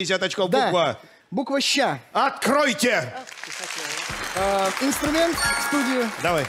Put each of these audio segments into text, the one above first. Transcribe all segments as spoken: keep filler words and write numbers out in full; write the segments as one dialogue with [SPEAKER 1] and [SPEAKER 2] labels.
[SPEAKER 1] пятьдесят очков.
[SPEAKER 2] Да.
[SPEAKER 1] Буква.
[SPEAKER 2] Буква «ща».
[SPEAKER 1] Откройте!
[SPEAKER 2] Э, инструмент в студию.
[SPEAKER 1] Давай.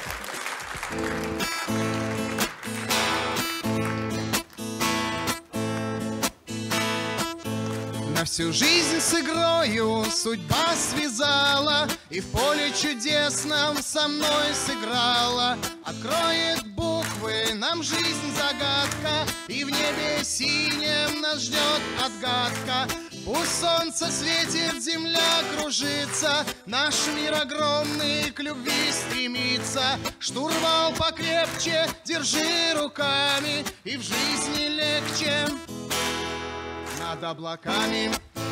[SPEAKER 2] На всю жизнь с игрою судьба связала, и в поле чудесном со мной сыграла. Откроет буквы нам жизнь загадка, и в небе синем нас ждет отгадка. Пусть солнце светит, земля кружится, наш мир огромный к любви стремится. Штурвал покрепче держи руками, и в жизни легче над облаками.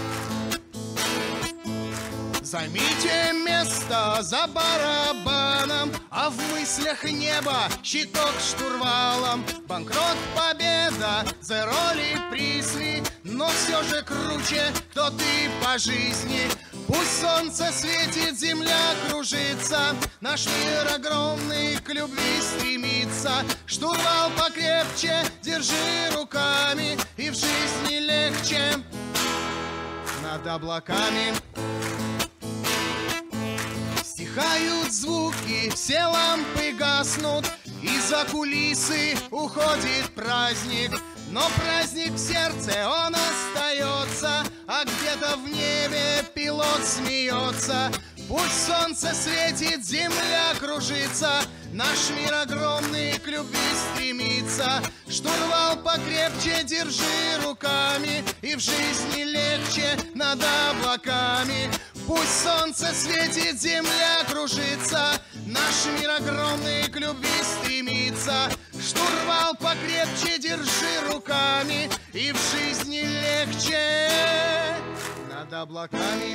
[SPEAKER 2] Займите место за барабаном, а в мыслях небо щиток штурвалом. Банкрот, победа, за роли присли, но все же круче, кто ты по жизни. Пусть солнце светит, земля кружится, наш мир огромный к любви стремится. Штурвал покрепче держи руками, и в жизни легче над облаками. Стихают звуки, все лампы гаснут, и за кулисы уходит праздник. Но праздник в сердце, он остается, а где-то в небе пилот смеется. Пусть солнце светит, земля кружится, наш мир огромный к любви стремится. Штурвал покрепче держи руками, и в жизни легче над облаками. Пусть солнце светит, земля кружится, наш мир огромный к любви стремится. Штурвал покрепче держи руками, и в жизни легче над облаками.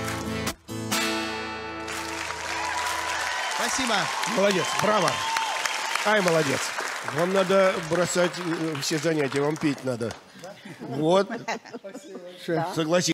[SPEAKER 2] Спасибо.
[SPEAKER 1] Молодец, браво. Ай, молодец. Вам надо бросать э, все занятия, вам петь надо. Вот. Согласись.